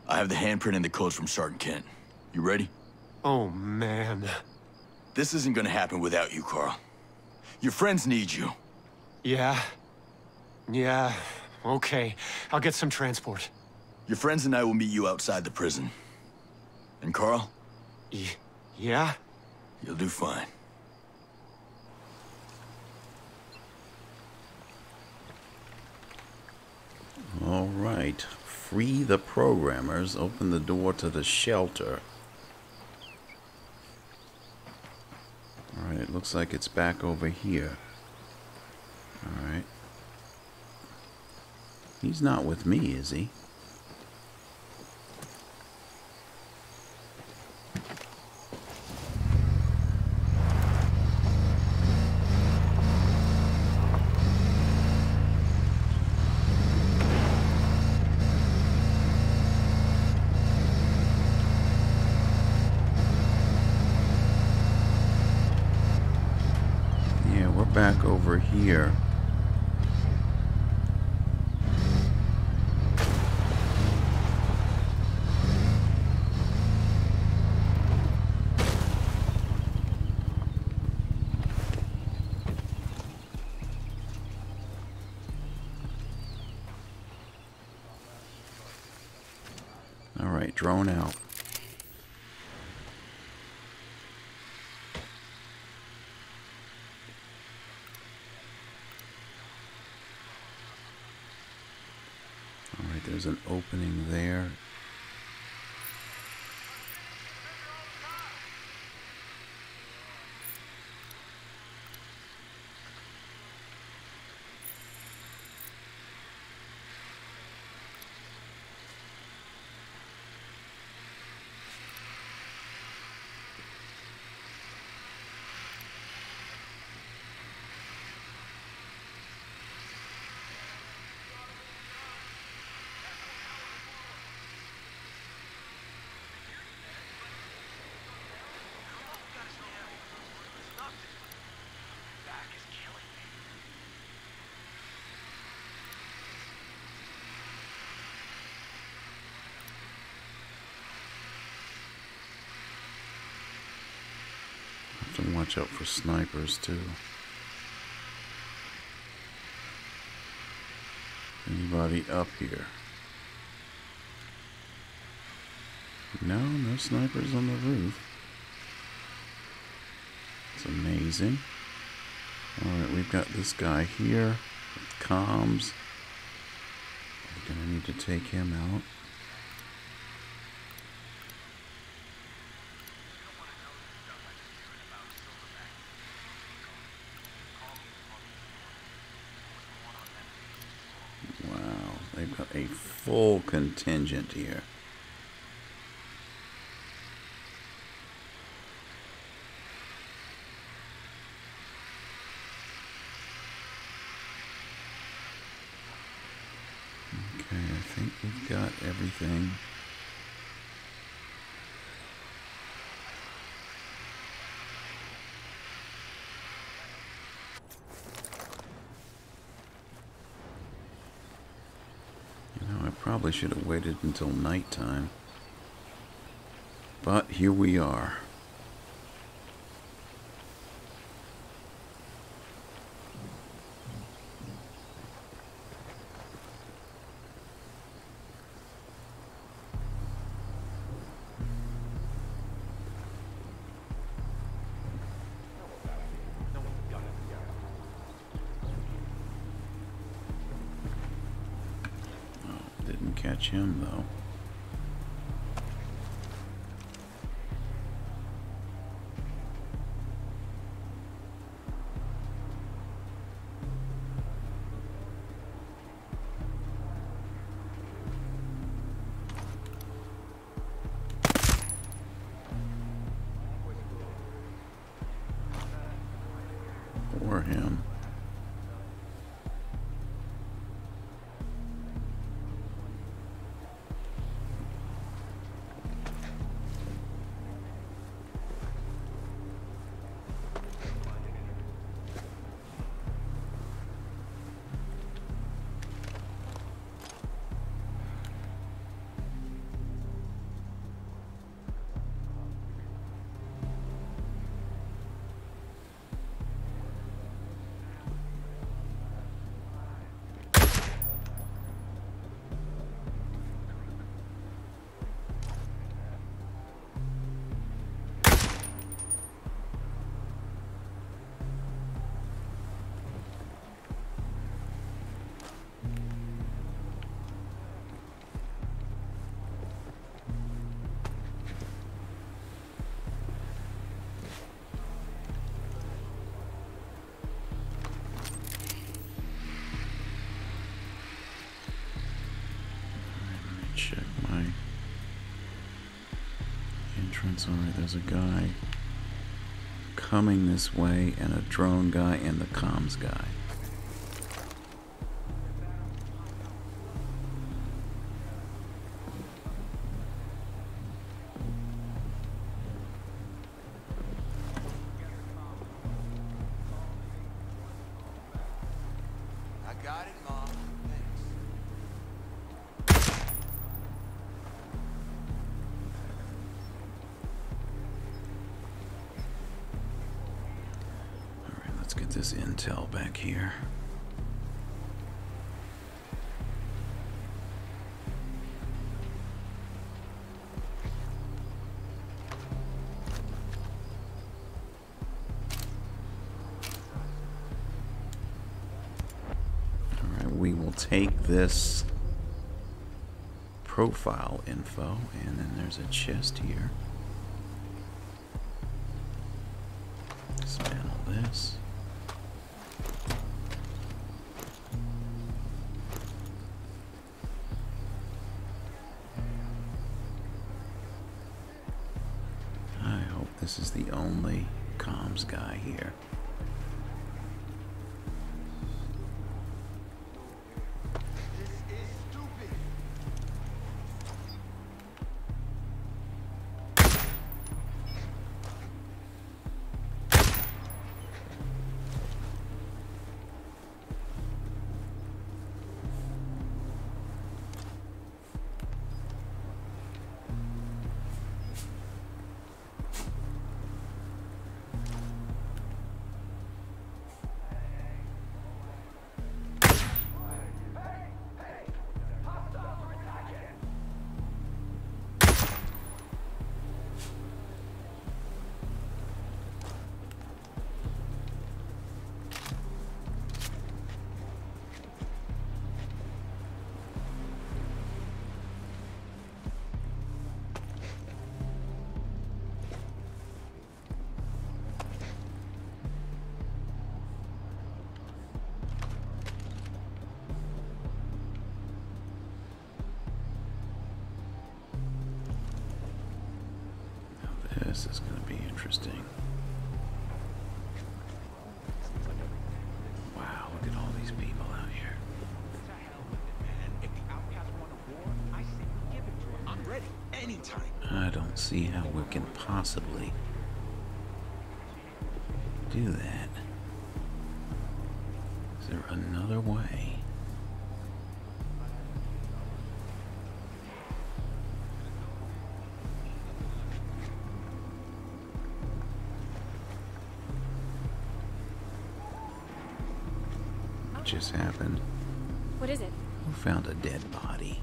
I have the handprint and the codes from Sergeant Kent. You ready? Oh, man. This isn't gonna happen without you, Carl. Your friends need you. Yeah. Yeah. Okay. I'll get some transport. Your friends and I will meet you outside the prison. And Carl? Yeah? You'll do fine. All right. Free the programmers. Open the door to the shelter. Alright, it looks like it's back over here. Alright. He's not with me, is he? Back over here. All right, drone out. There's an opening there. And watch out for snipers too. Anybody up here? No, no snipers on the roof. It's amazing. Alright, we've got this guy here with comms. We're gonna need to take him out. They've got a full contingent here. Okay, I think we've got everything. Probably should have waited until nighttime. But here we are. Catch him though. Or him. check my entrance. Alright, there's a guy coming this way, and a drone guy, and the comms guy. This intel back here. All right, we will take this profile info, and then there's a chest here. Dismantle this. This is the only comms guy here. This is stupid. This is going to be interesting. Wow, look at all these people out here. To hell with it, man. If the outcasts want a war, I say we give it to them. I'm ready. Anytime. I don't see how we can possibly do that. Is there another way? What just happened? What is it? Who found a dead body?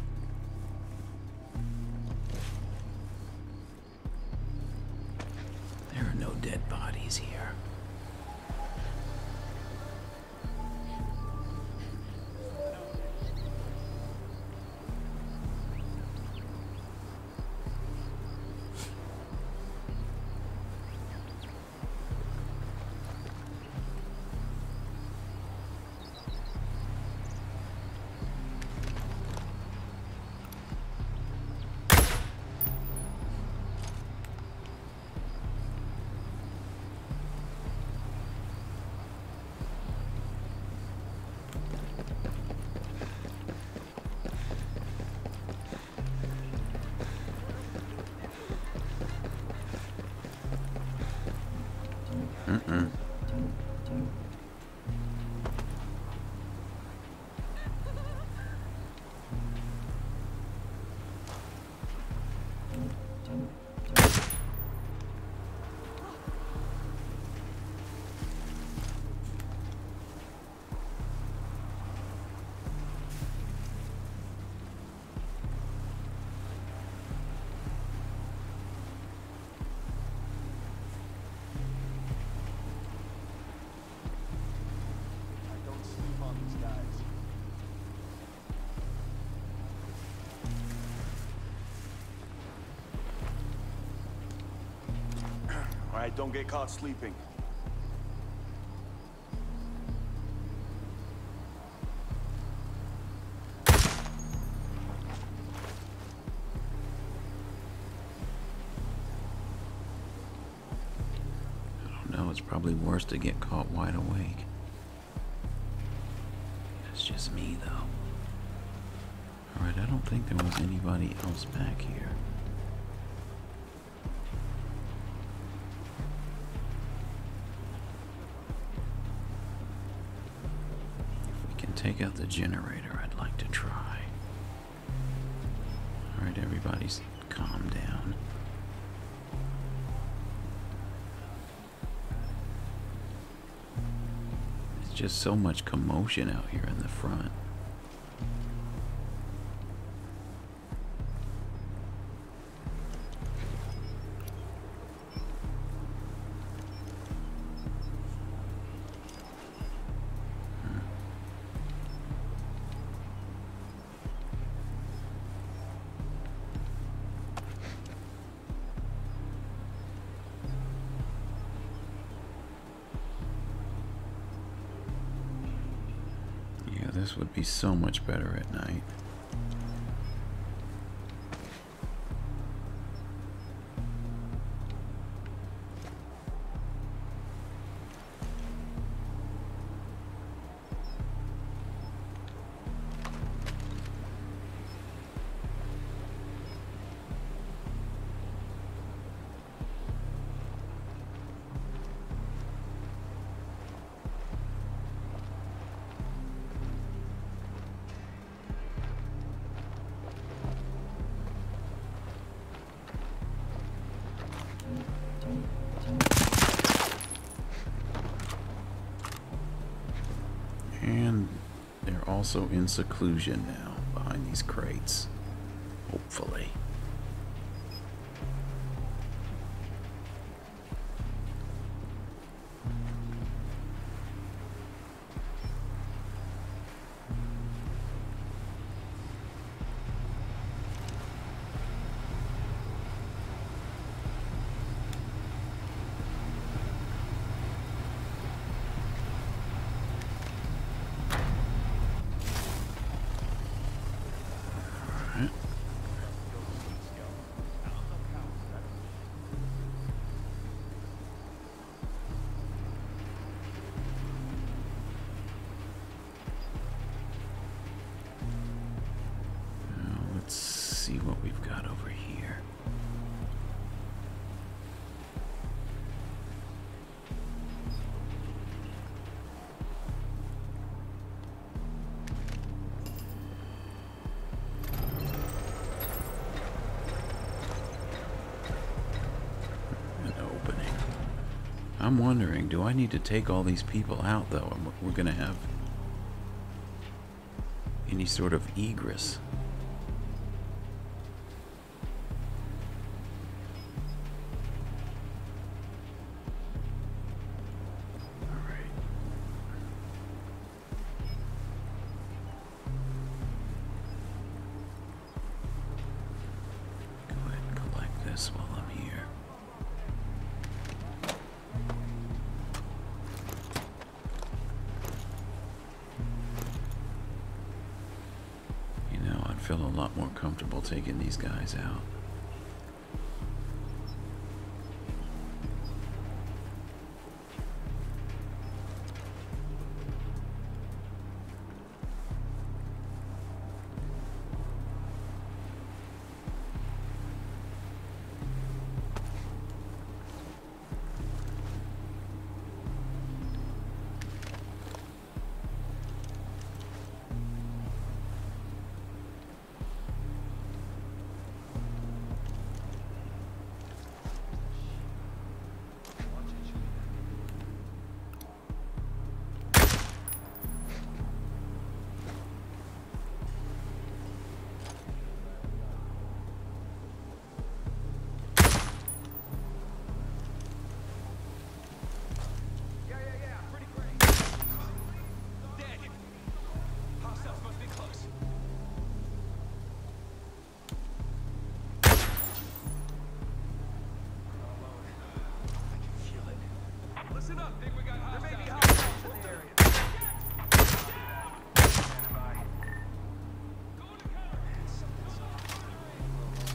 There are no dead bodies here. All right, don't get caught sleeping. it's probably worse to get caught wide awake. That's just me, though. Alright, I don't think there was anybody else back here. If we can take out the generator, I'd like to try. Alright, everybody's calm down. There's just so much commotion out here in the front. This would be so much better at night. And they're also in seclusion now, behind these crates. Hopefully. See what we've got over here. An opening. I'm wondering, do I need to take all these people out though? We're gonna have any sort of egress. While I'm here. You know, I'd feel a lot more comfortable taking these guys out.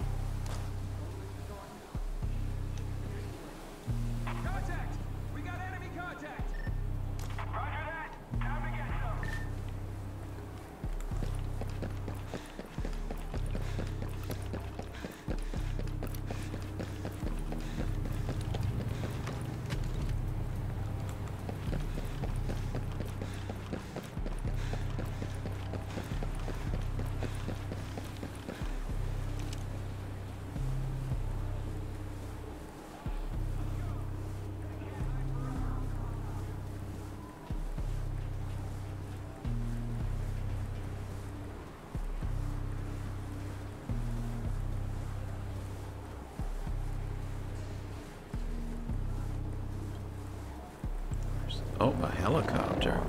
Contact! We got enemies! Oh, a helicopter.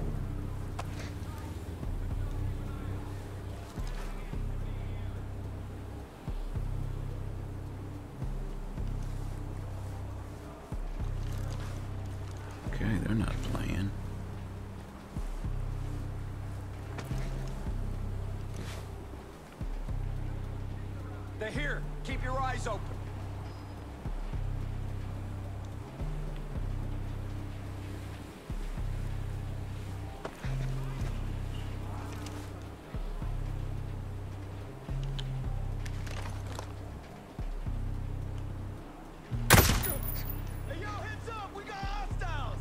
Okay, they're not playing. They're here. Keep your eyes open. Hey, yo, heads up! We got hostiles!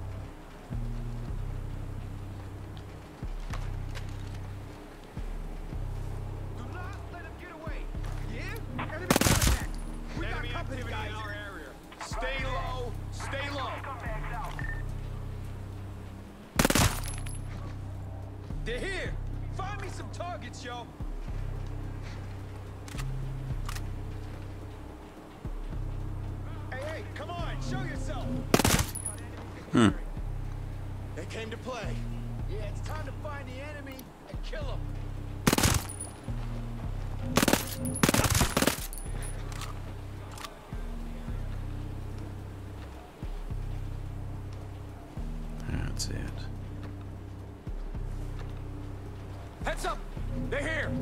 Do not let him get away. Yeah? Enemy contact. We got company guys in our area. Stay low. Stay low. They're here. Find me some targets, yo. Hey, hey, come on, show yourself. They came to play. Yeah, it's time to find the enemy and kill him. That's it. Heads up! They're here!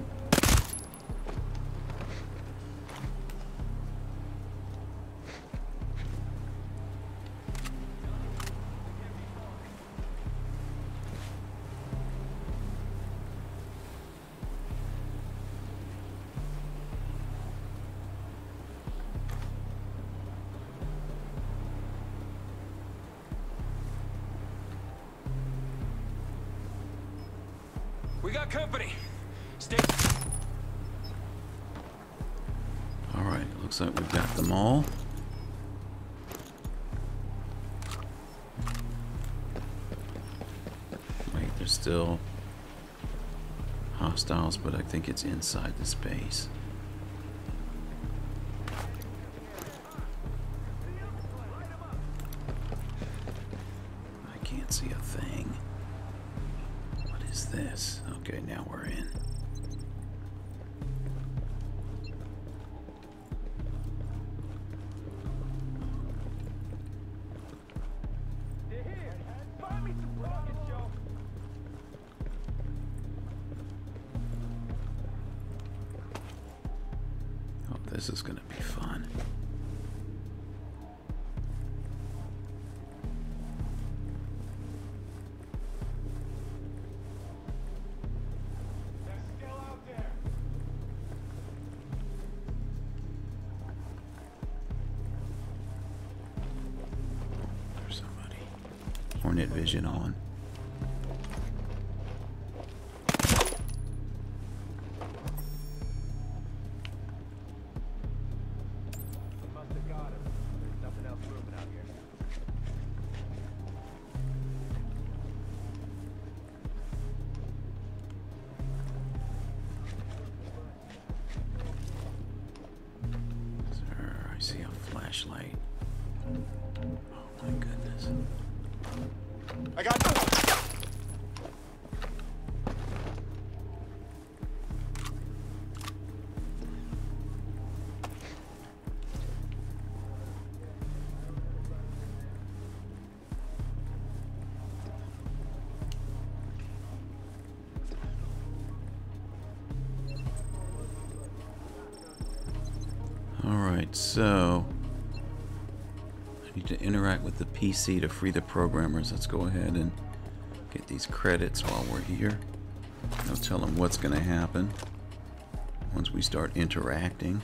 We got company. Stay. All right, looks like we've got them all. Wait, there's still hostiles, but I think it's inside the space. I can't see a thing. What is this? Okay, now we're in. They're here. Find me some targets, yo. Oh, this is gonna be fun. There's Skell out there. There's somebody. Hornet vision on. Must have got him. There's nothing else moving out here. Sir, I see a flashlight. Oh my goodness. I got them. Alright, so I need to interact with the PC to free the programmers. Let's go ahead and get these credits while we're here. I'll tell them what's going to happen once we start interacting.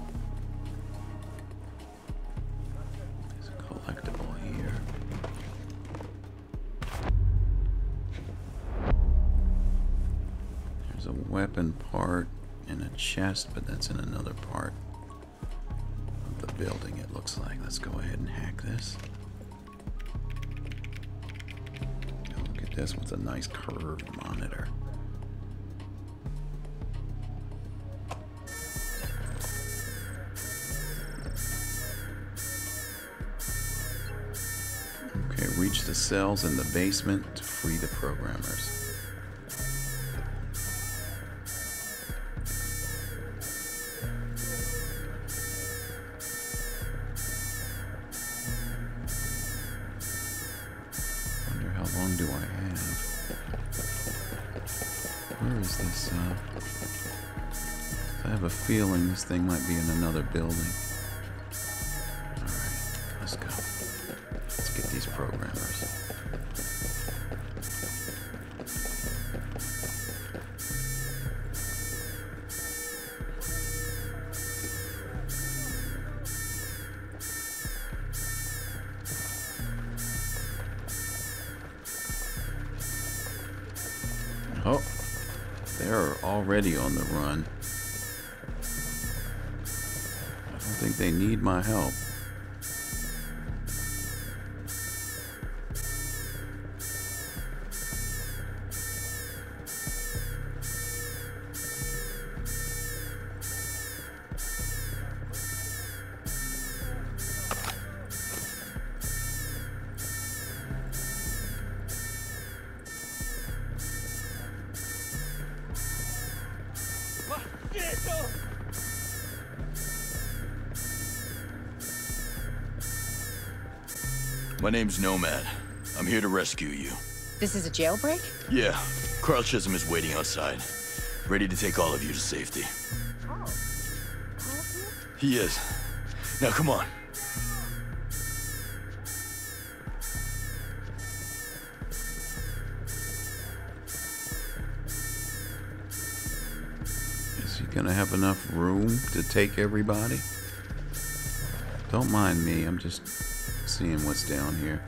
There's a collectible here. There's a weapon part and a chest, but that's in another part of the building, it looks like. Let's go ahead and hack this. Oh, look at this with a nice curved monitor. Okay, reach the cells in the basement to free the programmers. Wonder how long do I have? Where is this? I have a feeling this thing might be in another building. Alright, let's go. Let's get these programmers. Oh, they're already on the run. I don't think they need my help. My name's Nomad. I'm here to rescue you. This is a jailbreak? Yeah, Carl Chisholm is waiting outside, ready to take all of you to safety. Oh. Carl's here? He is. Now come on. Is he gonna have enough room to take everybody? Don't mind me, I'm just seeing what's down here.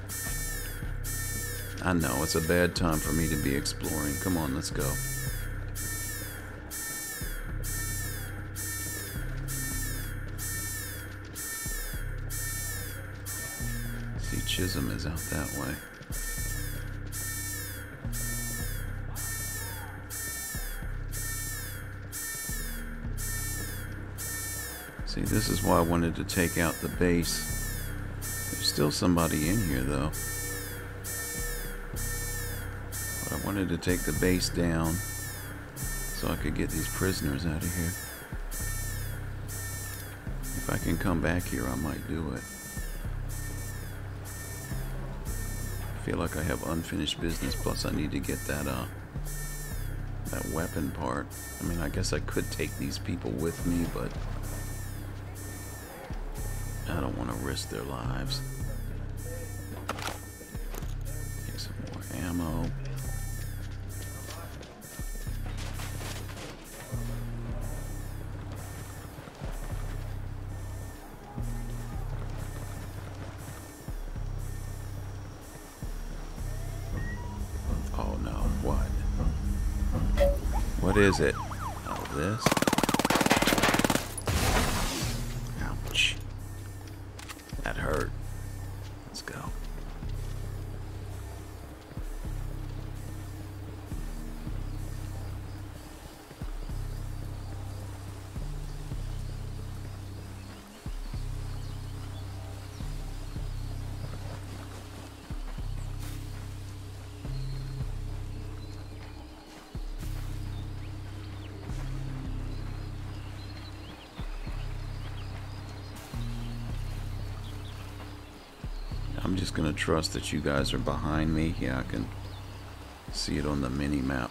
I know, it's a bad time for me to be exploring. Come on, let's go. See, Chisholm is out that way. See, this is why I wanted to take out the base. There's still somebody in here, though. But I wanted to take the base down so I could get these prisoners out of here. If I can come back here, I might do it. I feel like I have unfinished business, plus I need to get that weapon part. I mean, I guess I could take these people with me, but I don't want to risk their lives. Take some more ammo. Oh no, what? What is it? Oh, this? Ouch. That hurt. Let's go. I'm just gonna trust that you guys are behind me. Yeah, I can see it on the mini map.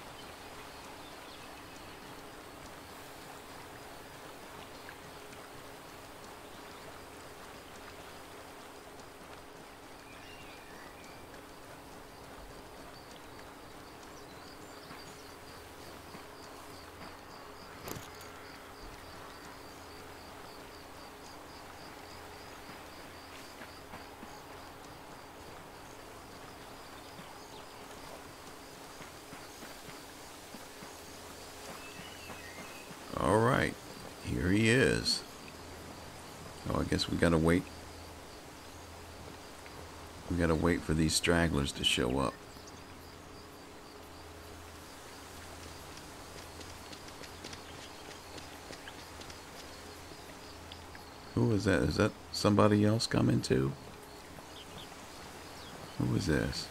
Alright, here he is. Oh, I guess we gotta wait. We gotta wait for these stragglers to show up. Who is that? Is that somebody else coming too? Who is this?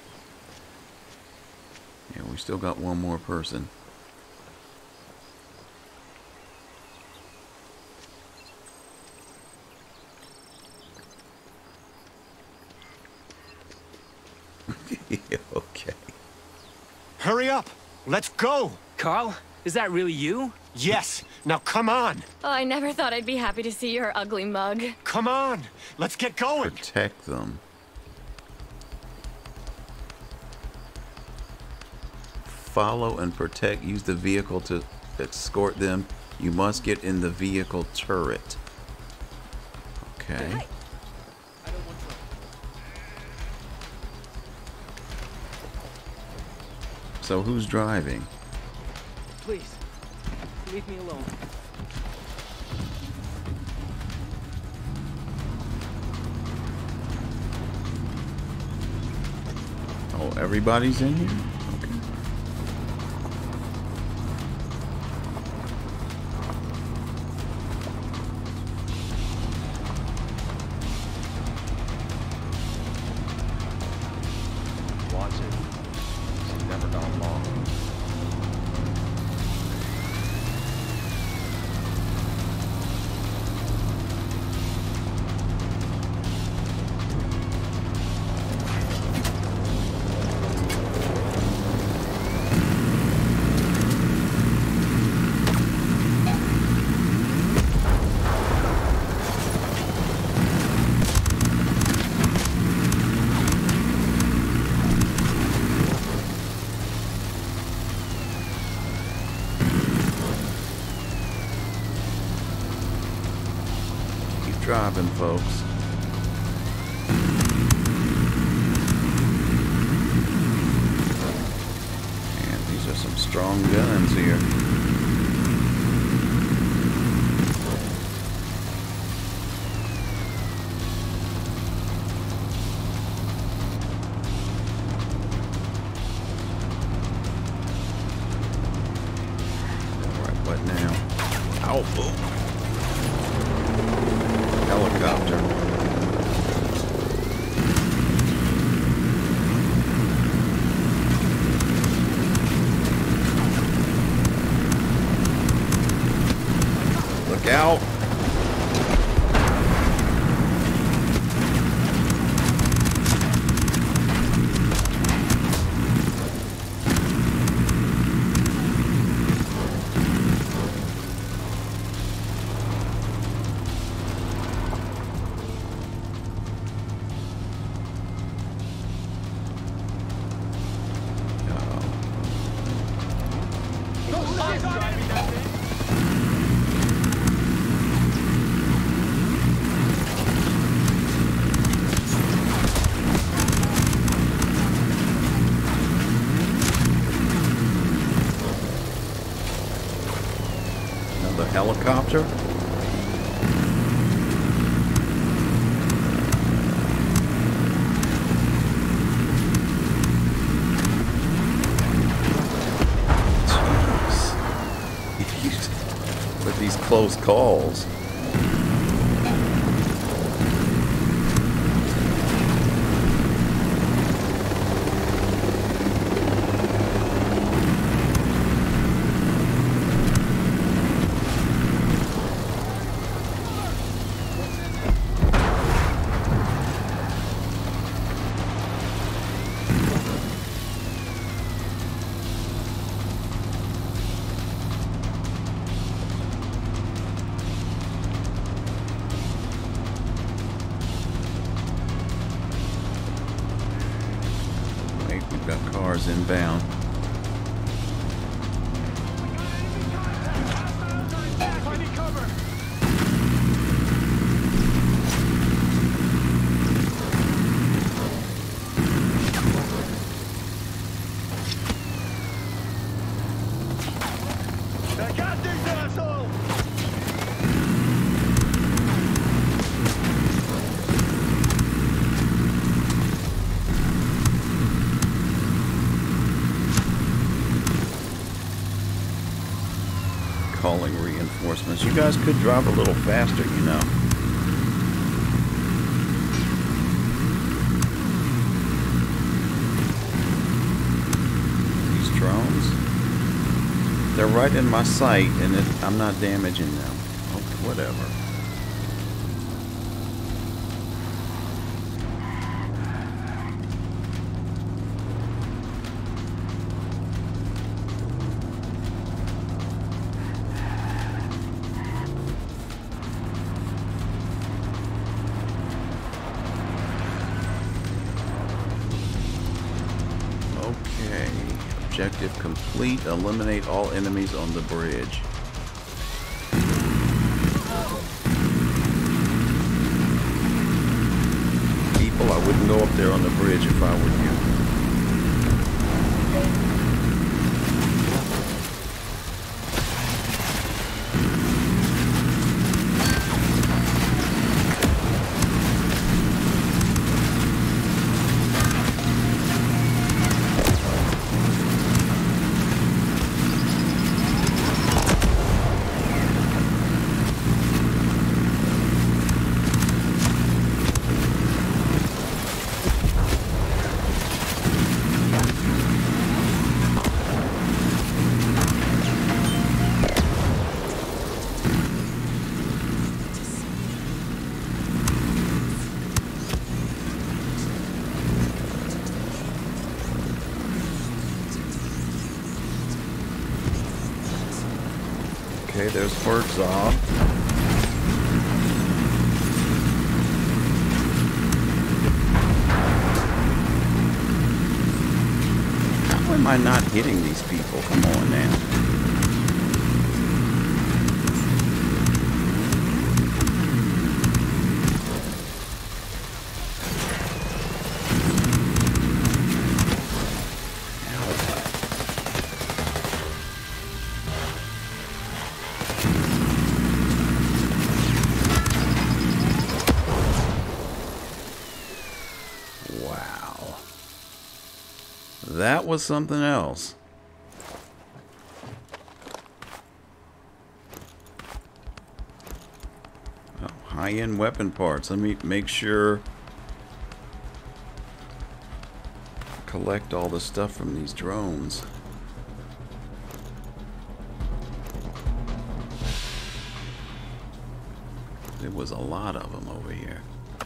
Yeah, we still got one more person. Yeah, okay. Hurry up! Let's go! Carl, is that really you? Yes! Now come on! Oh, I never thought I'd be happy to see your ugly mug. Come on! Let's get going! Protect them. Follow and protect. Use the vehicle to escort them. You must get in the vehicle turret. Okay. So who's driving? Please, leave me alone. Oh, everybody's in here? Okay. Watch it. She's never gone long. Driving, folks. And these are some strong guns here. Alright, what now? Ow, boom. Helicopter. Look out. Helicopter. Jeez. With these close calls. We've got cars inbound. Finding cover. I got these assholes. Calling reinforcements. You guys could drive a little faster, you know. They're right in my sight, and I'm not damaging them. Okay, whatever. Objective complete. Eliminate all enemies on the bridge. People, I wouldn't go up there on the bridge if I were you. Okay, there's Herzog. How am I not hitting these people? Come on now. That was something else. Oh, high-end weapon parts. Let me make sure. Collect all the stuff from these drones. There was a lot of them over here.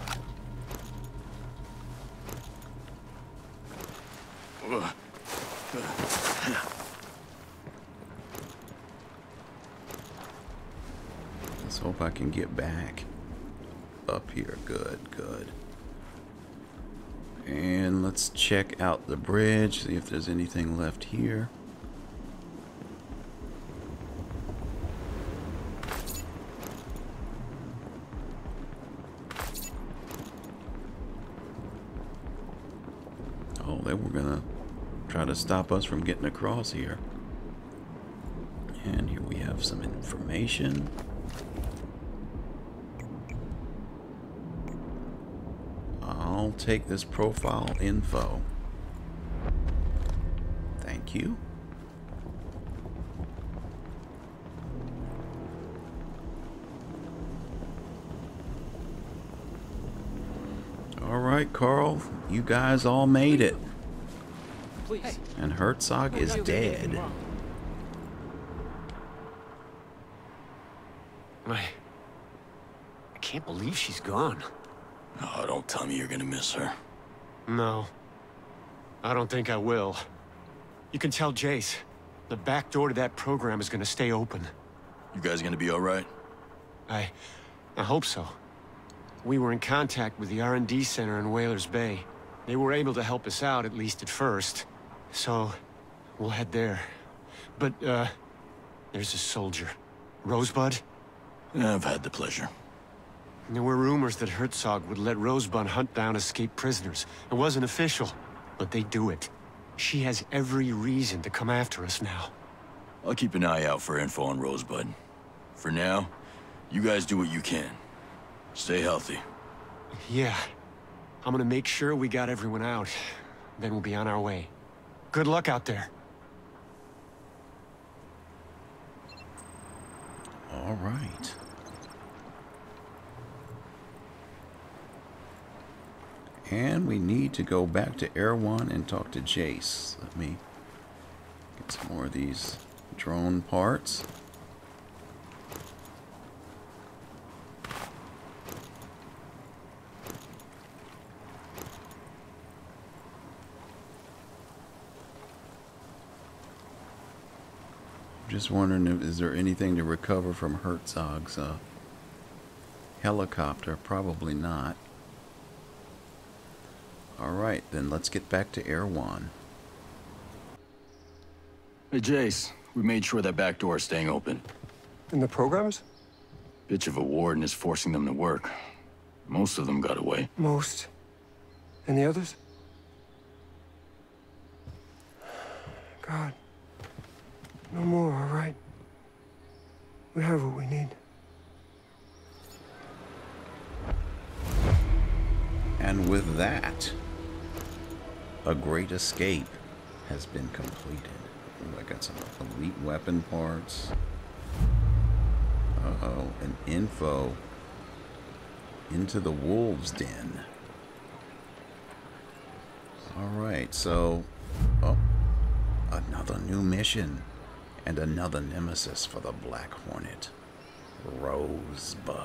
Let's hope I can get back up here. Good, good. And let's check out the bridge, see if there's anything left here. Oh, they were gonna try to stop us from getting across here. And here we have some information. I'll take this profile info. Thank you. All right, Carl, you guys all made it. Please. And Herzog is dead. I can't believe she's gone. Oh, don't tell me you're gonna miss her. No. I don't think I will. You can tell Jace. The back door to that program is gonna stay open. You guys gonna be alright? I hope so. We were in contact with the R&D center in Whalers Bay. They were able to help us out, at least at first. So, we'll head there. But, there's a soldier. Rosebud? I've had the pleasure. There were rumors that Herzog would let Rosebud hunt down escaped prisoners. It wasn't official, but they do it. She has every reason to come after us now. I'll keep an eye out for info on Rosebud. For now, you guys do what you can. Stay healthy. Yeah. I'm gonna make sure we got everyone out. Then we'll be on our way. Good luck out there. All right. And we need to go back to Air 1 and talk to Jace. Let me get some more of these drone parts. Just wondering, is there anything to recover from Herzog's helicopter? Probably not. Alright, then let's get back to Erewhon. Hey, Jace, we made sure that back door is staying open. And the programmers? Bitch of a warden is forcing them to work. Most of them got away. Most. And the others? God. No more, all right? We have what we need. And with that, a great escape has been completed. Ooh, I got some elite weapon parts. Uh-oh, an info into the wolves' den. Alright, so... Oh, another new mission. And another nemesis for the Black Hornet. Rosebud.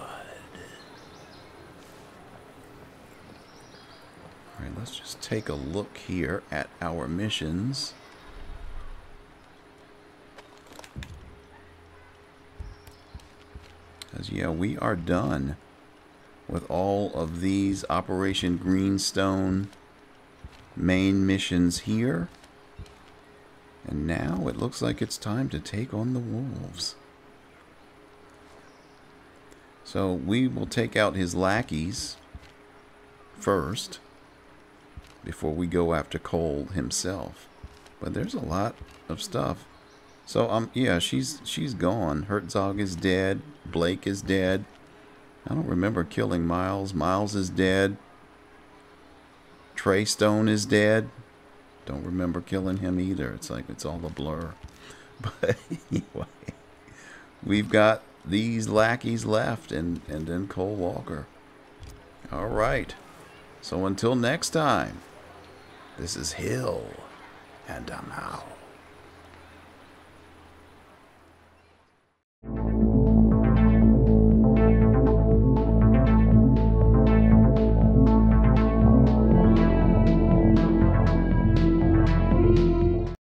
Alright, let's just take a look here at our missions. Because, yeah, we are done with all of these Operation Greenstone main missions here. And now it looks like it's time to take on the wolves. So we will take out his lackeys first before we go after Cole himself. But there's a lot of stuff. So yeah, she's gone. Herzog is dead. Blake is dead. I don't remember killing Miles. Miles is dead. Trey Stone is dead. Don't remember killing him either. It's like it's all a blur. But anyway, we've got these lackeys left and then Cole Walker. All right. So until next time, this is Hill, and I'm out.